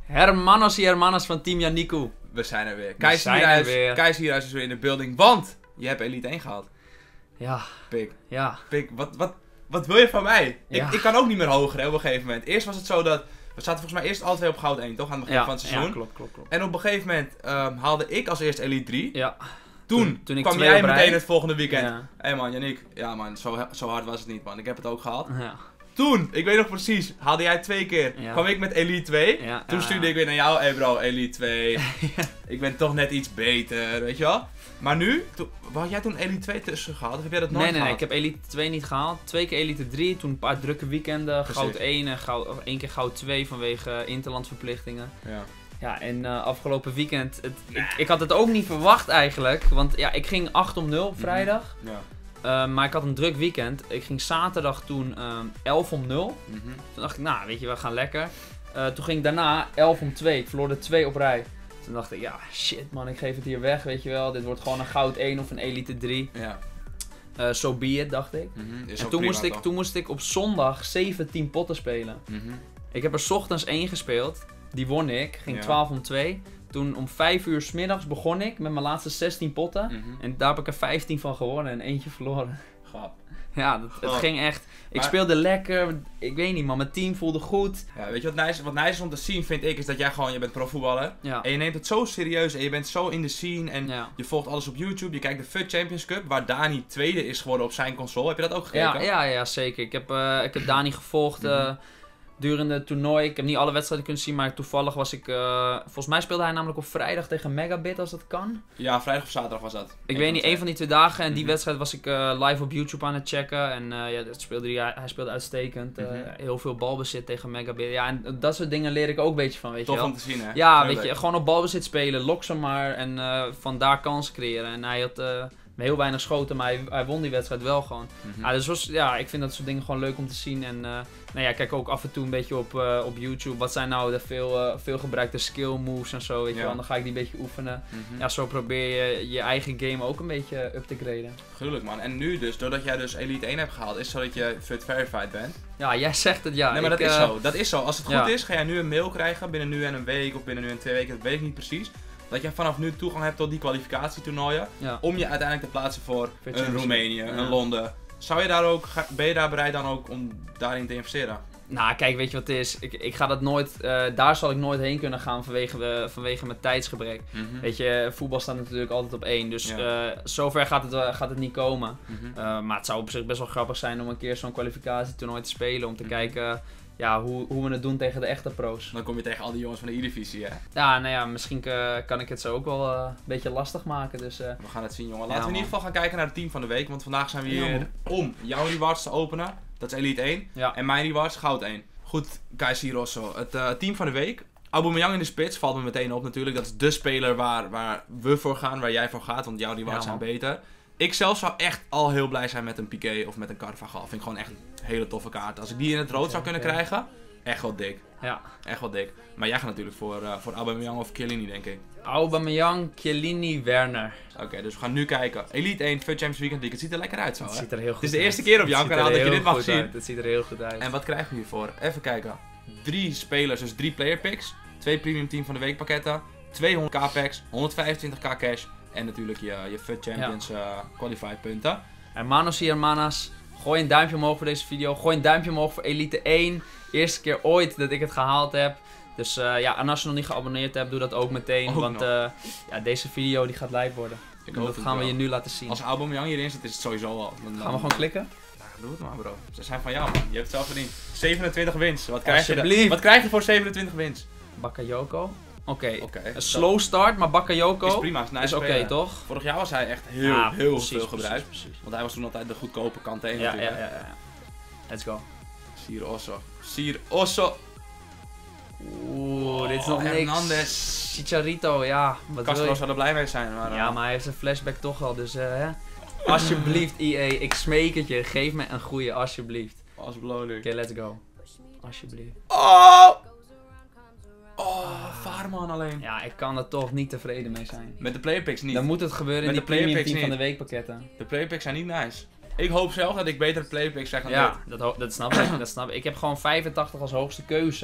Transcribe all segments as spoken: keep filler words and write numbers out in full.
Hermanos y hermanas van Team Yanniku. We zijn er weer. We zijn er weer. Kees Hierhuis is weer in de building, want je hebt Elite één gehaald. Ja. Pik. Ja. Pik, wat, wat, wat wil je van mij? Ja. Ik, ik kan ook niet meer hoger hè, op een gegeven moment. Eerst was het zo dat, we zaten volgens mij eerst alle twee op goud één, toch? Aan het begin Ja. van het seizoen. Ja, klopt, klopt, klopt. En op een gegeven moment um, haalde ik als eerst Elite drie. Ja. Toen, Toen- toen ik kwam twee jij op rij. meteen het volgende weekend. Ja. Hé hey man, Yannick. Ja man, zo, zo hard was het niet man. Ik heb het ook gehaald. Ja. Toen, ik weet nog precies, haalde jij twee keer. Ja. Kwam ik met Elite twee. Ja, Toen ja, stuurde ja. ik weer naar jou. Hé hey bro, Elite twee. Ik ben toch net iets beter, weet je wel. Maar nu, to, had jij toen Elite twee tussen gehaald? Of heb jij dat nooit Nee, nee, nee, gehaald? ik heb Elite twee niet gehaald. Twee keer Elite drie, toen een paar drukke weekenden. Precies. Goud één en goud, of één keer goud twee vanwege interlandverplichtingen. Ja. Ja, en uh, afgelopen weekend, het, ik, ik had het ook niet verwacht eigenlijk. Want ja, ik ging acht om nul op vrijdag. Ja. Uh, maar ik had een druk weekend. Ik ging zaterdag toen um, elf om nul. Mhm. Toen dacht ik, nou weet je, we gaan lekker. Uh, toen ging ik daarna elf om twee. Ik verloor er twee op rij. Toen dacht ik, ja shit man, ik geef het hier weg, weet je wel. Dit wordt gewoon een goud één of een Elite drie. Ja. Uh, so be it, dacht ik. Mhm. Is En ook toen prima, moest, ik, toch? toen moest ik op zondag zeventien potten spelen. Mhm. Ik heb er 's ochtends één gespeeld. Die won ik. Ging Ja. twaalf om twee. Toen om vijf uur 's middags begon ik met mijn laatste zestien potten. Mhm. En daar heb ik er vijftien van gewonnen en eentje verloren. Grap. Ja, dat, het Oh. ging echt. Ik Maar- speelde lekker. Ik weet niet man, mijn team voelde goed. Ja, weet je wat nice, wat nice is om te zien, vind ik, is dat jij gewoon, je bent profvoetballer. Ja. En je neemt het zo serieus en je bent zo in de scene en Ja. je volgt alles op YouTube. Je kijkt de F U T Champions Cup, waar Dani tweede is geworden op zijn console. Heb je dat ook gekeken? Ja, ja, ja, zeker. Ik heb, uh, ik heb Dani gevolgd uh, Mhm. durende het toernooi. Ik heb niet alle wedstrijden kunnen zien, maar toevallig was ik... Uh, volgens mij speelde hij namelijk op vrijdag tegen Megabit, als dat kan. Ja, vrijdag of zaterdag was dat. Ik Eén weet van niet, de één van die twee dagen. En die Mhm. wedstrijd was ik uh, live op YouTube aan het checken. En uh, ja, dat speelde hij, hij speelde uitstekend. Uh, Mhm. Heel veel balbezit tegen Megabit. Ja, en dat soort dingen leer ik ook een beetje van, weet Tof je wel. om te zien, hè? Ja, Heel weet je, leuk. gewoon op balbezit spelen, lok ze maar en uh, vandaar kansen creëren. En hij had uh, heel weinig schoten, maar hij, hij won die wedstrijd wel gewoon. Mhm. Ja, dus was, ja, ik vind dat soort dingen gewoon leuk om te zien. En uh, nou ja, ik kijk ook af en toe een beetje op, uh, op YouTube. Wat zijn nou de veel, uh, veel gebruikte skill moves en zo, weet je Ja. wel. Dan ga ik die een beetje oefenen. Mhm. Ja, zo probeer je je eigen game ook een beetje up te graden. Gruwelijk man. En nu dus, doordat jij dus Elite één hebt gehaald, is het zo dat je F U T Verified bent. Ja, jij zegt het ja. nee, maar ik, dat is uh, zo. Dat is zo. Als het goed ja. is, ga jij nu een mail krijgen binnen nu en een week of binnen nu en twee weken, dat weet ik niet precies. Dat jij vanaf nu toegang hebt tot die kwalificatietoernooien. Ja. Om je uiteindelijk te plaatsen voor F U T een Champions Roemenië, League. een Ja. Londen. Zou je daar ook, ga- ben je daar bereid dan ook om daarin te investeren? Nou, kijk, weet je wat het is? Ik, ik ga dat nooit, uh, daar zal ik nooit heen kunnen gaan vanwege, uh, vanwege mijn tijdsgebrek. Mhm. Weet je, voetbal staat natuurlijk altijd op één. Dus Ja. uh, zover gaat het, uh, gaat het niet komen. Mhm. Uh, maar het zou op zich best wel grappig zijn om een keer zo'n kwalificatietoernooi te spelen. Om te Mhm. kijken ja, hoe, hoe we het doen tegen de echte pro's. Dan kom je tegen al die jongens van de E-divisie, hè? Ja, nou ja, misschien uh, kan ik het zo ook wel uh, een beetje lastig maken. Dus uh, We gaan het zien, jongen. Ja, Laten we in man. ieder geval gaan kijken naar het team van de week. Want vandaag zijn we Ja, hier man. om jouw rewards te openen. Dat is Elite één. ja. En mijn rewards, goud één. Goed, Kees Rosso. Het uh, team van de week. Aubameyang in de spits valt me meteen op natuurlijk. Dat is de speler waar, waar we voor gaan, waar jij voor gaat. Want jouw rewards Ja, zijn man. beter. Ik zelf zou echt al heel blij zijn met een Piqué of met een Carvajal. Vind ik gewoon echt een hele toffe kaart. Als ik die in het rood Oké, zou kunnen oké. krijgen, echt wel dik. ja. Echt wel dik. Maar jij gaat natuurlijk voor, uh, voor Aubameyang of Chiellini, denk ik. Aubameyang, Chiellini, Werner. Oké, dus we gaan nu kijken. Elite één, F U T Champions Weekend League. Het ziet er lekker uit zo, Het hè? ziet er heel goed Het is de uit. eerste keer op jouw Het ziet er kanaal dat je heel dit mag goed zien. uit. Het ziet er heel goed uit. En wat krijgen we hiervoor? Even kijken. Drie spelers, dus drie player picks. Twee premium team van de week pakketten. tweehonderd k packs. honderdvijfentwintig k cash. En natuurlijk je, je F U T Champions eh qualified punten. Hermanos y hermanas, gooi een duimpje omhoog voor deze video. Gooi een duimpje omhoog voor Elite één. Eerste keer ooit dat ik het gehaald heb. Dus uh, ja, en als je nog niet geabonneerd hebt, doe dat ook meteen. Ook want nog. uh, ja, deze video die gaat live worden. Ik En hoop dat het gaan we wel. je nu laten zien. Als Aubameyang hierin zit, is het sowieso al. Dan, Gaan we gewoon klikken? Ja, doe het maar, bro. Ze zijn van jou, man. Je hebt het zelf verdiend. zevenentwintig wins. Wat krijg je, Alsjeblieft. er- wat krijg je voor zevenentwintig wins? Bakayoko. Oké, Oké. een slow start, maar Bakayoko Is prima. Is, nice is oké, spelen. toch? Vorig jaar was hij echt heel, Ja, heel precies, veel precies, gebruikt. precies. Want hij was toen altijd de goedkope kant één Ja, ja, natuurlijk. ja, ja. Let's go. Sir Osso. Sir Osso. Oeh, dit is nog Oh, niks. Hernandez. Chicharito, ja. Wat wil Castro je? zou er blij mee zijn. Maar, Ja, uh, maar hij heeft zijn flashback toch wel, dus eh. hè. Alsjeblieft, E A, ik smeek het je. Geef me een goeie, alsjeblieft. als beloning. Oké, let's go. Alsjeblieft. Oh! Oh, Vaarman alleen. Ja, ik kan er toch niet tevreden mee zijn. Met de playpicks niet. Dan moet het gebeuren in Met die de playpicks premium team van niet. de weekpakketten. De playpicks zijn niet nice. Ik hoop zelf dat ik betere playpicks krijg dan Ja, dit. dat, ho- dat snap ik. Dat snap ik. Ik heb gewoon vijfentachtig als hoogste keuze, hè.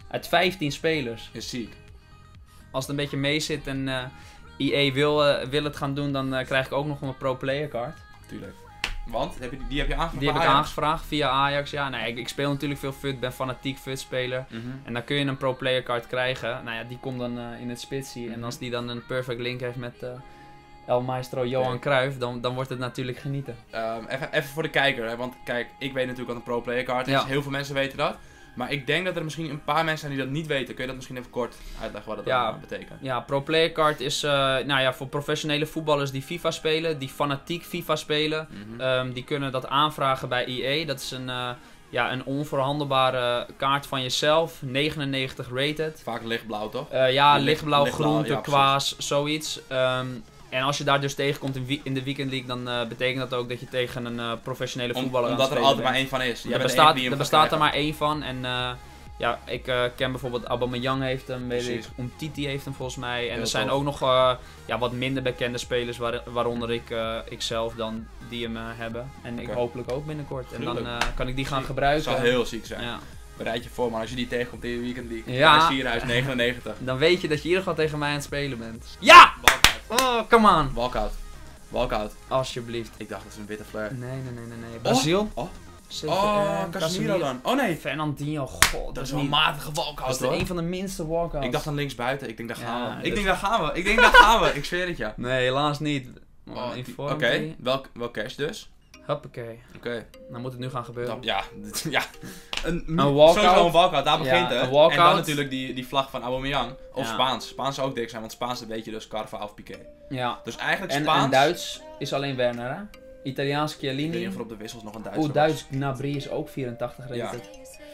Uit vijftien spelers. Is ziek. Als het een beetje mee zit en uh, E A wil, uh, wil het gaan doen, dan uh, krijg ik ook nog een pro player card. Tuurlijk. Want? Heb je, die heb je aangevraagd? Die heb ik Ajax? aangevraagd via Ajax. Ja, nee, ik, ik speel natuurlijk veel F U T, ben fanatiek F U T-speler. Mm-hmm. En dan kun je een pro player card krijgen. Nou ja, die komt dan uh, in het spitsie. Mm-hmm. En als die dan een perfect link heeft met uh, El Maestro Johan Nee. Cruijff, dan, dan wordt het natuurlijk genieten. Um, even, even voor de kijker, hè, want kijk, ik weet natuurlijk wat een pro player card is. Ja. Heel veel mensen weten dat. Maar ik denk dat er misschien een paar mensen zijn die dat niet weten. Kun je dat misschien even kort uitleggen wat dat Ja. allemaal betekent? Ja, pro player card is uh, nou ja, voor professionele voetballers die FIFA spelen, die fanatiek FIFA spelen. Mm-hmm. Um, die kunnen dat aanvragen bij E A. Dat is een, uh, ja, een onverhandelbare kaart van jezelf. negenennegentig rated. Vaak lichtblauw, toch? Uh, ja, Licht- lichtblauw, lichtblauw, groen, ja, turquoise, zoiets. Um, en als je daar dus tegenkomt in, wie- in de Weekend League, dan uh, betekent dat ook dat je tegen een uh, professionele Om, voetballer omdat aan er het altijd spelen maar bent. één van is. Jij Er bent de bestaat, enige die er hem bestaat gaat er krijgen. maar één van. En uh, ja, ik uh, ken bijvoorbeeld Aubameyang heeft hem, weet Precies. ik. Umtiti heeft hem volgens mij. En Heel er zijn tof. ook nog uh, ja, wat minder bekende spelers, waar, waaronder ik, uh, ikzelf dan, die hem uh, hebben. En ik Oké. hopelijk ook binnenkort. En dan Gruwelijk. uh, kan ik die gaan Ziek. gebruiken. Dat zou heel ziek zijn. Ja. Bereid je voor, maar als je die tegenkomt in de Weekend League. Ja. Ja. Sierhuis negenennegentig. Dan weet je dat je in ieder geval tegen mij aan het spelen bent. Ja! Walkout. Oh, come on. Walkout. Walkout. Alsjeblieft. Ik dacht dat is een witte flare. Nee, nee, nee, nee. nee. Brazil? Oh, C V M, oh Casemiro dan. Oh nee. Fernandinho, god. Dat is wel een niet... matige Dat walkout is hoor. een van de minste walkouts. Ik dacht dan linksbuiten. Ik denk daar Ja, gaan we. dat- Ik denk daar gaan we. Ik denk daar gaan we. Ik zweer het ja. Nee, helaas niet. Oh, Oh, die- Inform Oké, die. welk, welk cash dus? Hoppakee. Oké. Dan moet het nu gaan gebeuren. Dat- Ja, ja. Een, Een walkout. Sowieso een walkout, daar Ja, begint het. een walkout. En dan natuurlijk die, die vlag van Aubameyang. Of Ja. Spaans. Spaans zou ook dik zijn, want Spaans dat weet je dus Carva of Piqué. Ja. Dus eigenlijk En, Spaans. en Duits is alleen Werner, hè? Italiaans Ik weet Chiellini. niet of er op de wissels nog een Duitser Oeh, was. Duits Gnabry is ook vierentachtig rated.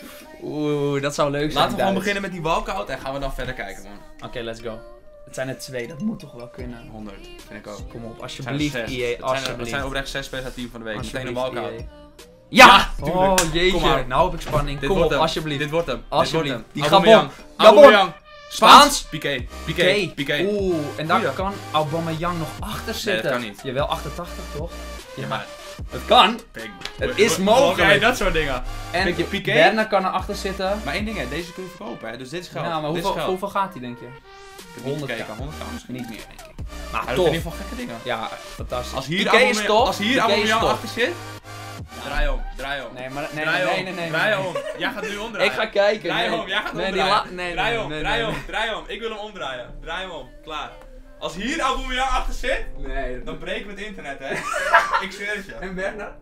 Oeh, dat zou leuk zijn. Laten we gewoon Duits. beginnen met die walkout en gaan we dan verder kijken man. Oké, let's go. Het zijn er twee, dat moet toch wel kunnen. honderd, vind ik ook. Kom op, Het alsjeblieft zijn er zes. E A, Het zijn, er- alsjeblieft. het zijn oprecht zes spelers uit team van de week. Meteen een Alsjeblieft, walkout. E A. Ja! tuurlijk. Oh Kom jeetje, maar. nou heb ik spanning. Dit Kom wordt op, hem. alsjeblieft. Dit wordt hem. Alsjeblieft. Dit wordt hem. Die Aubameyang. Gabon. Aubameyang. Spaans. Spaans. Piqué. Piqué. Piqué. Oeh, en daar Goeie. kan Aubameyang nog achter zitten. kan niet. Jawel, achtentachtig toch? Ja, maar Het kan. Pik. Het is mogelijk. Oké, dat soort dingen. En Kijk, je Piqué- Werner kan erachter zitten. Maar één ding hè, deze kun je verkopen hè, dus dit is geld. Ja, maar dit is hoeveel, geld. hoeveel gaat hij denk je? Ik heb niet honderd k. gekeken, honderd k misschien. Niet meer denk ik. Maar Maar dat toch. zijn in ieder geval gekke dingen. Ja, fantastisch. Als hier Piqué is Aubameyang- top. Als hier Piqué is Aubameyang top. achter zit, draai om, draai om. Nee, maar nee, draai nee, om, nee, nee, nee. draai nee. om. Jij gaat nu omdraaien. Ik ga kijken. Draai nee. om, jij gaat nee, die omdraaien. la- nee, draai nee, om, nee, draai nee, om, draai om. Ik wil hem omdraaien. Draai hem om, klaar. Als hier Aubameyang achter zit, Nee. dan breken we het internet hè. Ik zweer het je. En Werner?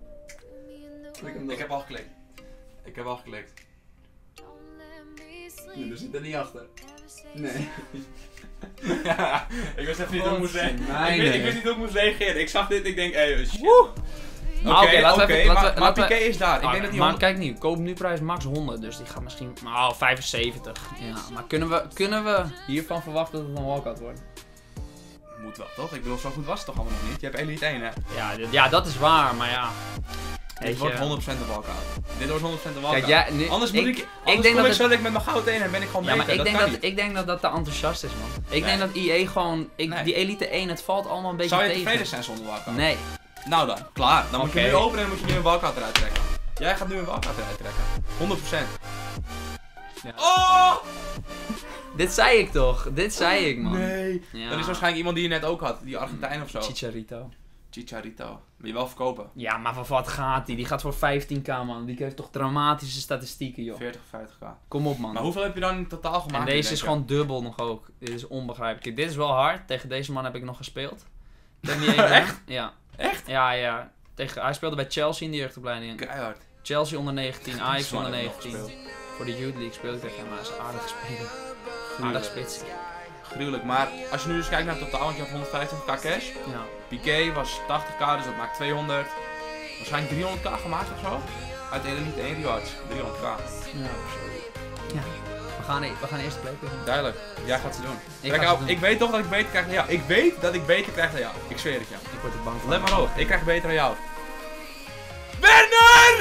Ik heb al geklikt. Ik heb al geklikt. Nee, er zit er niet achter. Nee. Ja, ik wist even niet hoe ik moest reageren. Nee, Ik, wist- nee. ik wist niet hoe ik moest reageren. Ik zag dit, ik denk, hé, hey, shit. Woe. Oké, Maar oké, laten we oké, even- laten maar, we- maar laten we- Piqué is daar. Ik Ah, denk dat hij maar honderd- kijk nu, koop nu prijs max honderd, dus die gaat misschien nou, vijfenzeventig. Ja, maar kunnen we, kunnen we hiervan verwachten dat het een walkout wordt? Moet wel, toch? Ik bedoel, zo goed was het toch allemaal nog niet? Je hebt Elite één, hè? Ja, dit- ja, dat is waar, maar ja. Dit Weet wordt je- honderd procent een walkout. Dit wordt honderd procent een walkout. Kijk, jij, nu, Anders moet ik, ik, anders ik denk kom dat ik het, zo ik met mijn goud één en ben ik gewoon ja, maar beter. ik dat denk kan dat, niet. ik denk dat dat te enthousiast is, man. Ik Nee. denk dat E A gewoon, ik, Nee. die Elite één, het valt allemaal een beetje Zou je tegen. tevreden zijn zonder walkout? Nee. Nou dan, klaar. Dan moet je Oké. nu openen en dan moet je nu een walkout eruit trekken. Jij gaat nu een walkout eruit trekken. honderd procent. Ja. Oh! Dit zei ik toch? Dit zei ik, man. Nee. Ja. Dat is waarschijnlijk iemand die je net ook had. Die Argentijn of zo. Chicharito. Chicharito. Wil je wel verkopen? Ja, maar voor wat gaat die? Die gaat voor vijftien k, man. Die heeft toch dramatische statistieken, joh. veertig, vijftig k. Kom op, man. Maar hoeveel heb je dan in totaal gemaakt? En nu, deze denk is je? gewoon dubbel nog ook. Dit is onbegrijpelijk. Dit is wel hard. Tegen deze man heb ik nog gespeeld. Echt? Ja. Echt? Ja, ja. Tegen, hij speelde bij Chelsea in de jeugdopleiding. Keihard. Chelsea onder negentien, Ajax Zwaar onder heb ik nog negentien. gespeeld. Voor de Youth League speelde ik tegen hem. Maar hij is een aardige speler. Aardig Gruwelijk. spits. Gruwelijk. Maar als je nu dus kijkt naar het totaal, want je had honderdvijftig k cash. Ja. Piqué was tachtig k, dus dat maakt tweehonderd. Waarschijnlijk driehonderd k gemaakt of zo. Uit de Elite één rewards. driehonderd k. Ja, ja. We gaan, e- we gaan eerst play picken. Duidelijk. Jij gaat ze doen. Ik Kijk, ga nou, ze doen. ik weet toch dat ik beter krijg dan jou. Ik weet dat ik beter krijg dan jou. Ik zweer het je. Ik word er bang van. Let maar op, ik krijg beter dan jou. Werner!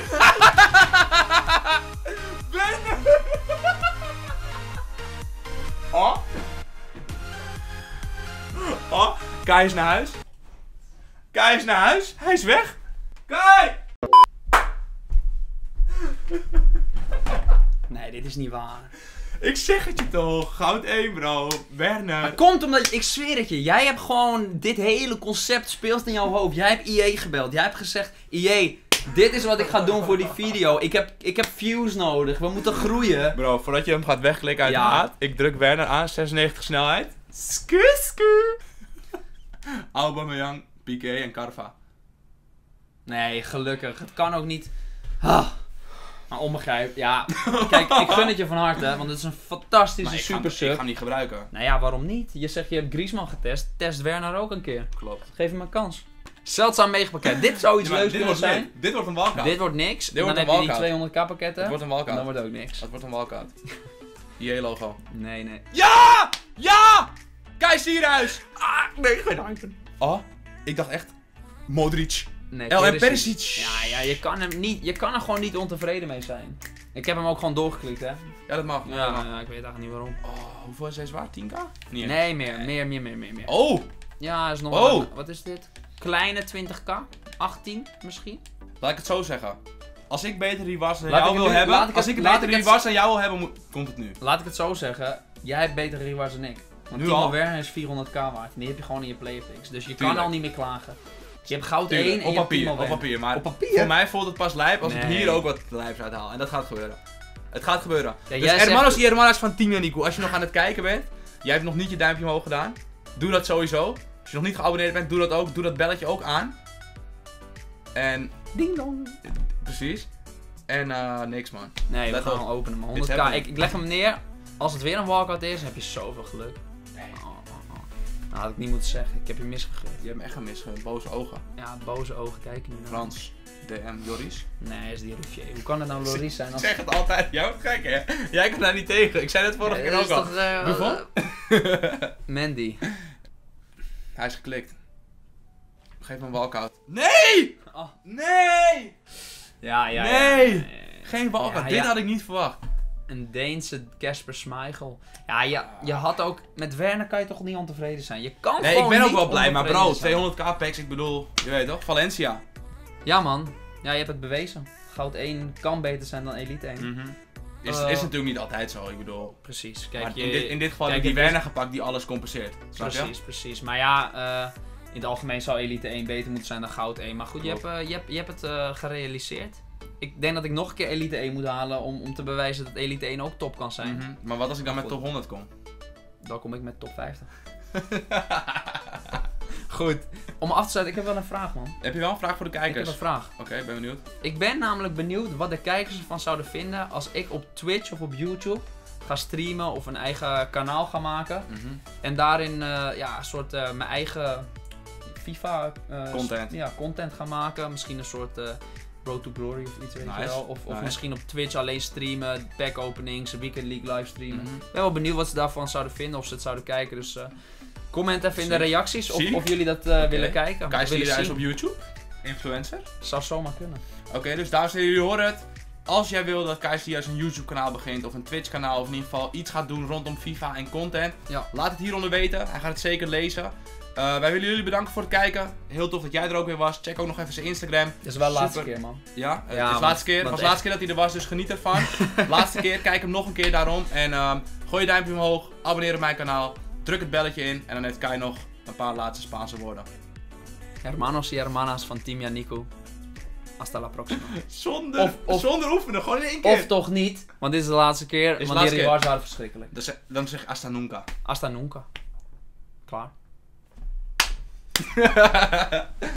Werner! Oh? Oh, Kai is naar huis. Kai is naar huis. Hij is weg. Kai! Nee, dit is niet waar. Ik zeg het je toch. Goud één, bro. Werner. Maar komt omdat, ik zweer het je, jij hebt gewoon dit hele concept speelt in jouw hoofd. Jij hebt I E gebeld. Jij hebt gezegd, I E, dit is wat ik ga doen voor die video. Ik heb, ik heb views nodig. We moeten groeien. Bro, voordat je hem gaat wegklikken uit Ja. de haat, ik druk Werner aan, zesennegentig snelheid. Sku, sku. Aubameyang, Piqué en Carva. Nee, gelukkig. Het kan ook niet. Ah. Maar onbegrijp. Ja, kijk, ik gun het je van harte, want het is een fantastische Maar ik ga, hem- super ik ga sub. hem niet gebruiken. Nou ja, waarom niet? Je zegt je hebt Griezmann getest, test Werner ook een keer. Klopt. Geef hem een kans. Zeldzaam megapakket. Dit zou iets Ja, maar leuks dit kunnen wordt zijn. lit. Dit wordt een walkout. Dit wordt niks. Dit en dan wordt heb een je die walkout. tweehonderd k pakketten. Het wordt een En walkout. dan wordt ook niks. Het wordt een walkout. I E logo. Nee, nee. Ja! Ja! Kai Sierhuis! Ah, nee, geen item. Oh, ik dacht echt Modric. Nee, El en Perisic. Perisic. Ja, ja, je kan hem niet, je kan er gewoon niet ontevreden mee zijn. Ik heb hem ook gewoon doorgeklikt, hè. Ja, dat mag. Ja, Ja, dat mag. ja, ik weet eigenlijk niet waarom. Oh, hoeveel is deze waard? tien k? Niet echt. Nee, meer, meer, meer, meer, meer, meer. Oh, Ja, is nog Oh. wel- wat is dit? Kleine twintig k? achttien misschien? laat ik het zo zeggen. Als ik betere rewards dan Laat jou ik wil het nu- hebben, laat ik als het- ik laat betere ik het- rewards dan jou wil hebben, moet- komt het nu. Laat ik het zo zeggen, jij hebt betere rewards dan ik. Want Nu Timo al? Werner is vierhonderd k waard. En die heb je gewoon in je playerpicks. Dus je Tuurlijk. kan al niet meer klagen. Je hebt goud Tuurlijk, één en op je hebt papier, Timo op Werner. papier. Maar Op papier? voor mij voelt het pas lijp als ik Nee. hier ook wat lijps uithaal. En dat gaat gebeuren. Het gaat gebeuren. Ja, dus jij hermanos zegt- y hermanas van Team Nico. Als je nog aan het kijken bent, jij hebt nog niet je duimpje omhoog gedaan. Doe dat sowieso. Als je nog niet geabonneerd bent, doe dat ook. Doe dat belletje ook aan. En, Ding dong. precies. En eh, niks man. Nee, we Let gaan op. hem openen. Maar It's honderd k, happening. ik, ik leg hem neer. Als het weer een walkout is, heb je zoveel geluk. Nee. Oh, oh, oh. Nou, had ik niet moeten zeggen. Ik heb je misgegund. Je hebt me echt gemist, gewoon boze ogen. Ja, boze ogen kijken nu naar. Frans, D M, Joris. Nee, is die Routier. Hoe kan het nou Loris zijn Ik als... zeg het altijd, jij bent gek hè? Jij kan daar niet tegen. Ik zei het vorige Ja, keer dat ook is al. toch, eh, Buffon? eh, Mandy. Hij is geklikt. Geef me een walkout. Nee! Oh. Nee! Ja, ja, Nee! ja. Geen walkout, Ja, dit ja. had ik niet verwacht. Een Deense Casper Schmeichel. Ja, je, je had ook... Met Werner kan je toch niet ontevreden zijn? Je kan Nee, gewoon ik ben ook niet wel blij, maar bro, ontevreden zijn. tweehonderd k packs, ik bedoel, je weet toch, Valencia. Ja man. Ja, je hebt het bewezen. Goud één kan beter zijn dan Elite één. Is, Uh, is natuurlijk niet altijd zo, ik bedoel. Precies. Kijk, Maar je, in, dit, in dit geval kijk, heb ik die het is- Werner gepakt die alles compenseert. Snap je? Precies, precies. Maar ja, eh, in het algemeen zou Elite één beter moeten zijn dan Goud één. Maar goed, je hebt, Klopt. eh, je hebt, je hebt het eh, gerealiseerd. Ik denk dat ik nog een keer Elite één moet halen om, om te bewijzen dat Elite één ook top kan zijn. Mhm. Maar wat als ik dan met Goed. top honderd kom? Dan kom ik met top vijftig. Goed. Om af te sluiten, ik heb wel een vraag man. Heb je wel een vraag voor de Ik heb kijkers? een vraag. Oké, ben benieuwd. Ik ben namelijk benieuwd wat de kijkers ervan zouden vinden als ik op Twitch of op YouTube ga streamen of een eigen kanaal ga maken. Mhm. En daarin eh, ja, een soort eh, mijn eigen FIFA eh, Content. Ja, content ga maken. Misschien een soort eh Road to Glory of iets, weet je Nice. wel. Of, of Nice. misschien op Twitch alleen streamen, pack openings, Weekend League livestreamen. Mhm. Ik ben wel benieuwd wat ze daarvan zouden vinden, of ze het zouden kijken. Dus eh, comment even in de Ziek. reacties of, Ziek. of jullie dat eh, willen kijken. Kai of willen Sierhuis zien. op YouTube? Influencer? Zou zomaar kunnen. Oké, dus dames en heren, jullie horen het. Als jij wil dat Kai Sierhuis een YouTube kanaal begint of een Twitch kanaal of in ieder geval iets gaat doen rondom FIFA en content, Ja. laat het hieronder weten. Hij gaat het zeker lezen. Uh, wij willen jullie bedanken voor het kijken. Heel tof dat jij er ook weer was. Check ook nog even zijn Instagram. Dit is wel de laatste Super. keer, man. Ja, Ja, uh, het is de want- laatste keer. Het want was de laatste keer dat hij er was, dus geniet ervan. Laatste keer, kijk hem nog een keer daarom. En uh, gooi je duimpje omhoog, abonneer op mijn kanaal, druk het belletje in en dan heeft Kai nog een paar laatste Spaanse woorden. Hermanos y hermanas van Team Yaniku. Hasta la próxima. Zonder, Of- of- zonder oefenen, gewoon in één keer. Of toch niet, want dit is de laatste keer. Is de Want laatste die keer. rewards waren verschrikkelijk. Dan zeg, dan zeg hasta nunca. Hasta nunca. Klaar.